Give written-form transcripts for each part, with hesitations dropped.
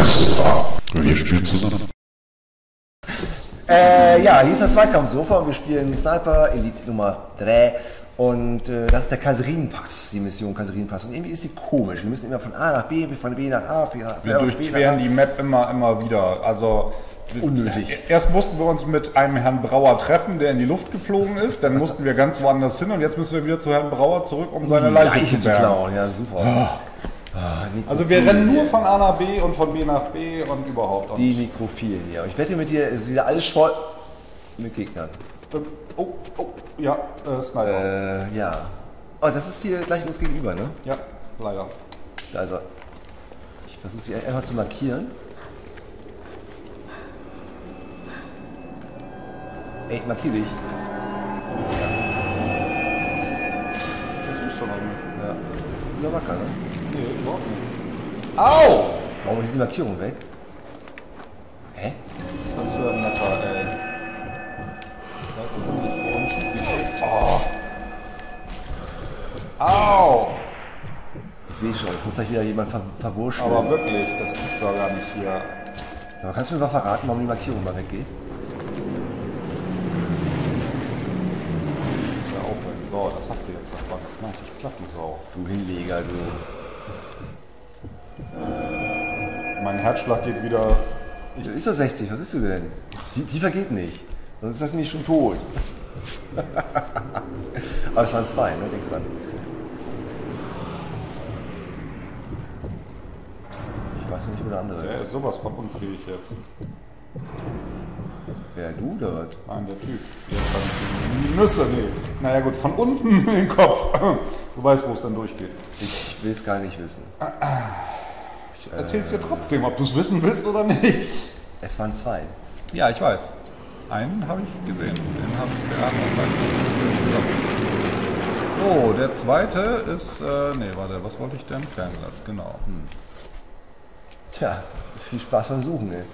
Wir spielen zusammen. Ja, hier ist das Zweikampfsofa und wir spielen Sniper Elite Nummer 3 und das ist der Kaserinpass, die Mission Kaserinpass. Und irgendwie ist sie komisch. Wir müssen immer von A nach B, von B nach A, von wir durchqueren die Map immer wieder. Also unnötig. Erst mussten wir uns mit einem Herrn Brauer treffen, der in die Luft geflogen ist. Dann mussten wir ganz woanders hin und jetzt müssen wir wieder zu Herrn Brauer zurück, um seine Leiche zu bergen. Klauen. Ja, super. Also wir rennen nur von A nach B und von B nach B und überhaupt. Die Nekrophilen hier. Ich wette mit dir, es ist wieder alles voll mit Gegnern. Ja, Sniper. Ja. Oh, das ist hier gleich uns gegenüber, ne? Ja, leider. Also, ich versuche sie einfach zu markieren. Ey, markier dich. Das ist schon eigentlich. Ja, das ist guter Wacker, ne? Nee, überhaupt nicht. Au! Warum ist die Markierung weg? Hä? Was für ein netter, ey. Warum schießt die weg? Oh. Au! Ich sehe schon, ich muss gleich wieder jemand verwurschen. Aber wirklich, das gibt's doch gar nicht hier. Aber kannst du mir mal verraten, warum die Markierung mal weggeht? Ja, auch wenn. So, das hast du jetzt davon. Das macht dich platt, du Sau. Du Hinleger, du. Mein Herzschlag geht wieder. Du ist doch 60, was ist du denn? Die vergeht nicht. Sonst ist das nämlich schon tot. Aber es waren zwei, ne? Denk dran. Ich weiß noch nicht, wo der andere Der ist. ist sowas von unfähig jetzt. Wer, du oder was? Nein, der Typ. Jetzt habe ich die Nüsse. Nee. Naja gut, von unten in den Kopf. Du weißt, wo es dann durchgeht. Ich will es gar nicht wissen. Ich erzähl's dir trotzdem, ob du es wissen willst oder nicht. Es waren zwei. Ja, ich weiß. Einen habe ich gesehen. Den habe ich gerade noch So, der zweite ist. Nee, warte, was wollte ich denn? Fernglas, genau. Tja, viel Spaß beim Suchen, ey.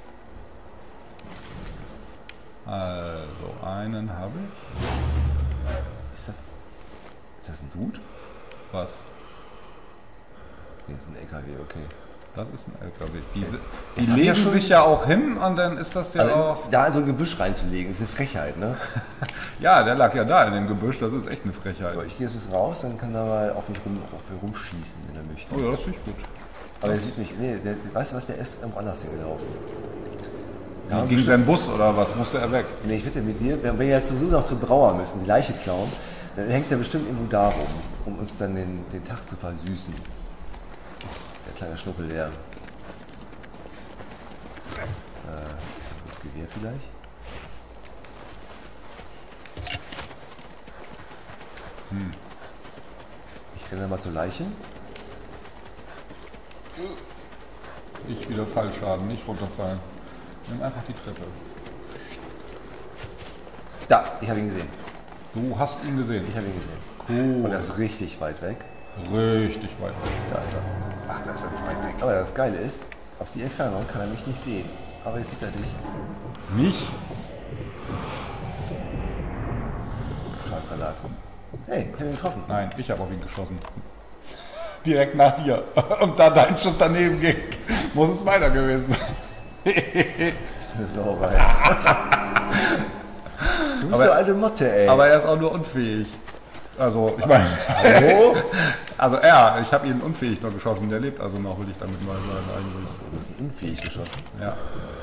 Also, einen habe ich. Ist das ein Dude? Was? Nee, ist ein LKW, okay. Das ist ein LKW. Die Das hat legen ja schon- sich ja auch hin und dann ist das ja Also, auch. da so ein Gebüsch reinzulegen, ist eine Frechheit, ne? Ja, der lag ja da in dem Gebüsch, das ist echt eine Frechheit. So, ich gehe jetzt ein bisschen raus, dann kann er mal auf mich rumschießen, wenn er möchte. Oh ja, das finde ich gut. Aber er sieht mich, nee, weißt du was, der ist irgendwo anders hingelaufen. Ja, gegen seinen Bus oder was? Musste er weg? Nee, ich wette mit dir, wenn wir jetzt sowieso noch zu Brauer müssen, die Leiche klauen, dann hängt er bestimmt irgendwo da rum, um uns dann den Tag zu versüßen. Der kleine Schnuppel, der. Das Gewehr vielleicht? Ich renne mal zur Leiche. Ich wieder Fallschaden, nicht runterfallen. Nimm einfach die Treppe. Da, ich habe ihn gesehen. Du hast ihn gesehen. Ich habe ihn gesehen. Cool. Und er ist richtig weit weg. Richtig weit. Da ist er. Ach, da ist er nicht weit weg. Aber das Geile ist, auf die Entfernung kann er mich nicht sehen. Aber jetzt sieht er dich. Mich? Salat. Hey, ich habe ihn getroffen. Nein, ich habe auf ihn geschossen. Direkt nach dir. Und da dein Schuss daneben ging, muss es weiter gewesen sein. Das ist so weit. Du bist so eine alte Motte, ey. Aber er ist auch nur unfähig. Also, ich meine, Hallo? also ich habe ihn unfähig nur geschossen. Der lebt also noch, will ich damit mal sagen eigentlich. Du bist unfähig geschossen. Ja.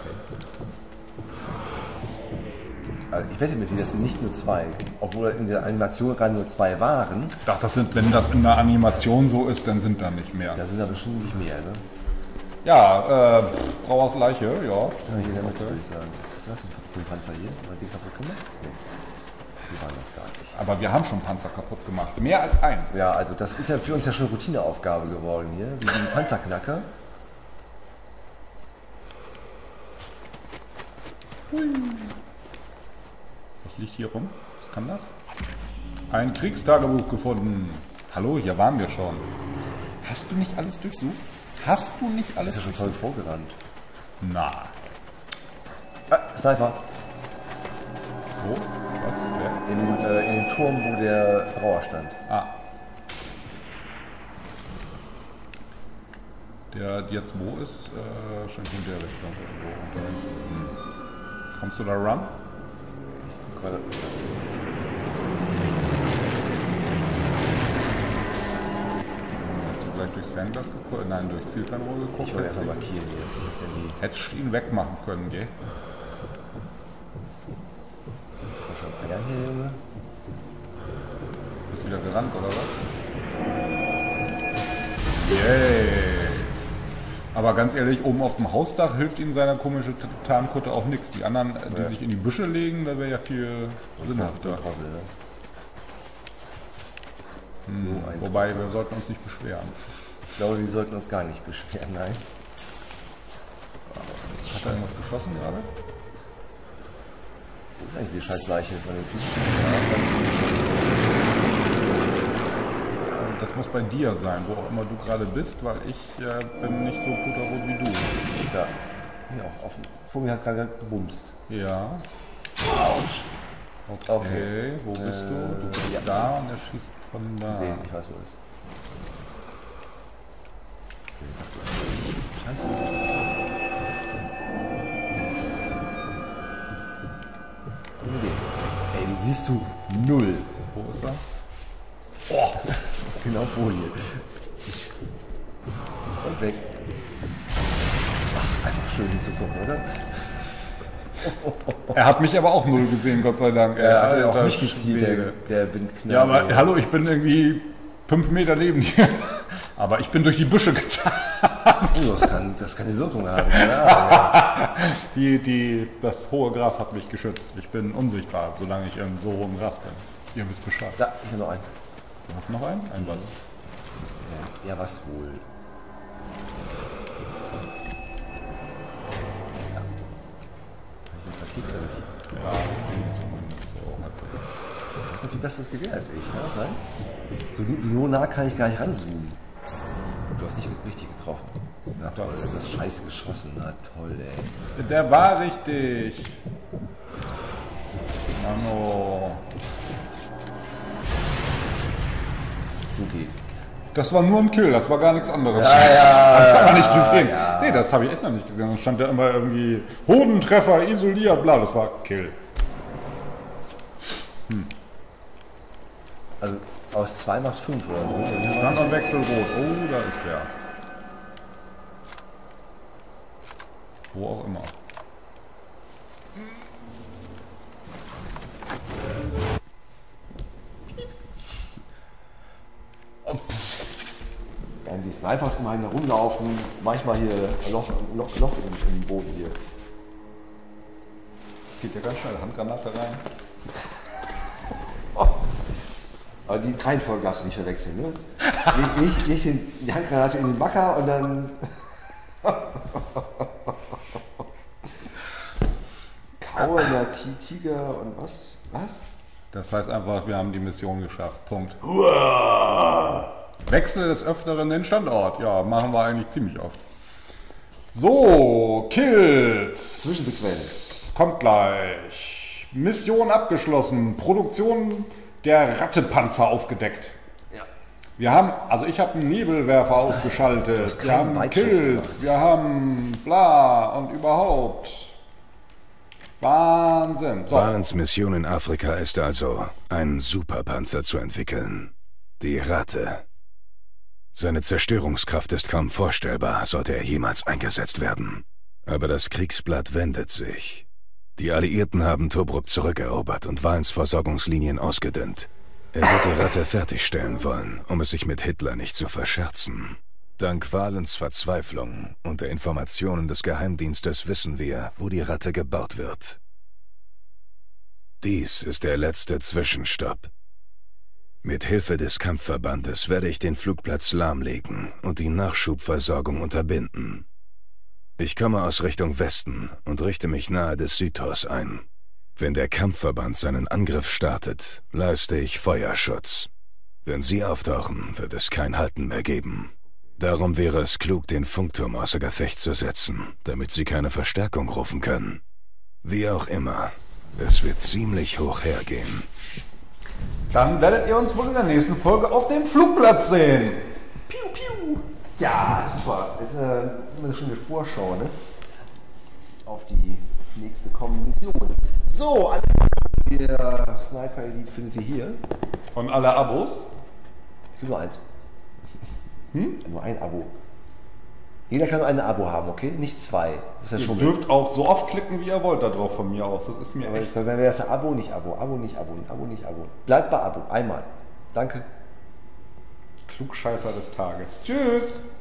Also ich wette mit dir, das sind nicht nur zwei. Obwohl in der Animation gerade nur zwei waren. Ich dachte, wenn das in der Animation so ist, dann sind da nicht mehr. Da sind da bestimmt nicht mehr, ne? Ja, Brauers Leiche, ja. Ja, hier in der Mitte, würde ich sagen. Ist das ein Panzer hier? Haben wir den kaputt gemacht? Nee. Die waren das gar nicht. Aber wir haben schon Panzer kaputt gemacht. Mehr als einen. Ja, also das ist ja für uns ja schon Routineaufgabe geworden hier. Wie die Panzerknacker. Hui. Was liegt hier rum? Was kann das? Ein Kriegstagebuch gefunden. Hallo, hier waren wir schon. Hast du nicht alles durchsucht? Hast du nicht alles Ist ja schon voll vorgerannt. Na. Sniper. Wo? Was? Wer? In dem Turm, wo der Brauer stand. Ah. Der jetzt wo ist? Schon in der Richtung. Kommst du da ran? Ich guck gerade. Hast du gleich durchs Fernglas geguckt? Nein, durchs Zielfernrohr geguckt? Ich wollte erstmal markieren hier. Das Handy. Hättest du ihn wegmachen können, gell? Was schon Eiern hier, Junge? Bist du wieder gerannt, oder was? Yay! Aber ganz ehrlich, oben auf dem Hausdach hilft ihm seiner komischen Tarnkutte auch nichts. Die anderen, die sich in die Büsche legen, da wäre ja viel sinnhafter. Wobei, wir sollten uns nicht beschweren. Ich glaube, wir sollten uns gar nicht beschweren, nein. Hat er irgendwas geschossen gerade? Wo ist eigentlich die scheiß Leiche von den Typen? Das muss bei dir sein, wo auch immer du gerade bist, weil ich bin nicht so puterrot wie du. Ja. Hier vor mir hat gerade gebumst. Ja. Autsch. Okay. Wo bist du? Du bist da und er schießt von da. Gesehen, ich weiß, wo er ist. Scheiße. Ey, die siehst du null. Wo ist er? Oh, genau vor dir. Und weg. Ach, einfach schön hinzugucken, oder? Er hat mich aber auch null gesehen, Gott sei Dank. Er hat auch mich gezielt, der Windknall. Ja, aber hallo, ich bin irgendwie 5 Meter neben dir. Aber ich bin durch die Büsche getan. Oh, das kann eine Wirkung haben. Ja. Das hohe Gras hat mich geschützt. Ich bin unsichtbar, solange ich in so hohem Gras bin. Ihr wisst Bescheid. Ja, ich habe noch einen. Du hast noch einen? Ein was? Ja, was wohl? Ja. Habe ich das Paket oder nicht? Ja, ich bin zumindest so halbwegs. Du hast ein viel besseres Gewehr als ich, kann das sein? So nah kann ich gar nicht ranzoomen. Du hast nicht richtig getroffen. Na toll, du hast scheiße geschossen. Na toll, ey. Der war richtig. Mano. So geht. Das war nur ein Kill, das war gar nichts anderes. Ja, hab ich nicht gesehen. Ja. Nee, das habe ich echt noch nicht gesehen. Dann stand da immer irgendwie Hodentreffer, isoliert, bla, das war Kill. Also aus 2 macht 5 oder so. Standardwechsel rot. Oh, da ist der. Wo auch immer. Dann die Snipers immerhin rumlaufen. Manchmal hier ein Loch im Boden hier. Das geht ja ganz schnell. Handgranate rein. Aber die Reihenfolge darfst du nicht verwechseln, ne? nicht die Handgranate in den Backer und dann... Kauer, Tiger und was? Was? Das heißt einfach, wir haben die Mission geschafft. Punkt. Wechsel des Öfteren den Standort. Ja, machen wir eigentlich ziemlich oft. So, Kills. Zwischensequenz. Kommt gleich. Mission abgeschlossen. Produktion der Rattepanzer aufgedeckt. Ja. Wir haben, also ich habe einen Nebelwerfer ausgeschaltet. Wir haben Kills. Wir haben bla und überhaupt. Wahnsinn. So. Valens Mission in Afrika ist also, einen Superpanzer zu entwickeln. Die Ratte. Seine Zerstörungskraft ist kaum vorstellbar, sollte er jemals eingesetzt werden. Aber das Kriegsblatt wendet sich. Die Alliierten haben Tobruk zurückerobert und Valens Versorgungslinien ausgedünnt. Er wird die Ratte fertigstellen wollen, um es sich mit Hitler nicht zu verscherzen. Dank Valens Verzweiflung und der Informationen des Geheimdienstes wissen wir, wo die Ratte gebaut wird. Dies ist der letzte Zwischenstopp. Mit Hilfe des Kampfverbandes werde ich den Flugplatz lahmlegen und die Nachschubversorgung unterbinden. Ich komme aus Richtung Westen und richte mich nahe des Südtors ein. Wenn der Kampfverband seinen Angriff startet, leiste ich Feuerschutz. Wenn sie auftauchen, wird es kein Halten mehr geben. Darum wäre es klug, den Funkturm außer Gefecht zu setzen, damit sie keine Verstärkung rufen können. Wie auch immer, es wird ziemlich hoch hergehen. Dann werdet ihr uns wohl in der nächsten Folge auf dem Flugplatz sehen. Piu, piu. Ja, super. Das ist immer eine schöne Vorschau, ne? Auf die nächste kommende Mission. So, alle der Sniper Elite findet ihr hier. Und alle Abos? Ich will nur eins. Nur ein Abo. Jeder kann nur ein Abo haben, okay? Nicht zwei. Das ist ja Ihr schon. dürft auch so oft klicken, wie ihr wollt, da drauf von mir aus. Das ist mir Aber echt. dann wäre das ja Abo, nicht Abo. Abo, nicht Abo. Abo, nicht Abo. Bleibt bei Abo. Einmal. Danke. Klugscheißer des Tages. Tschüss!